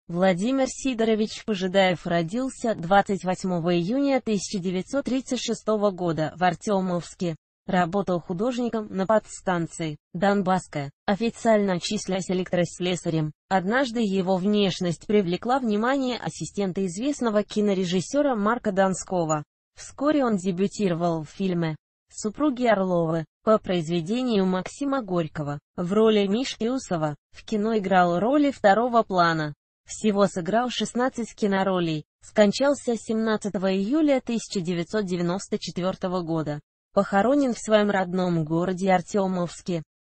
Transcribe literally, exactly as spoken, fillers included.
Владимир Сидорович Пожидаев родился двадцать восьмого июня тысяча девятьсот тридцать шестого года в Артемовске. Работал художником на подстанции Донбасская, официально числясь электрослесарем. Однажды его внешность привлекла внимание ассистента известного кинорежиссера Марка Донского. Вскоре он дебютировал в фильме «Супруги Орловы» по произведению Максима Горького. В роли Мишки Усова в кино играл роли второго плана. Всего сыграл шестнадцать киноролей. Скончался семнадцатого июля тысяча девятьсот девяносто четвёртого года. Похоронен в своем родном городе Артемовске.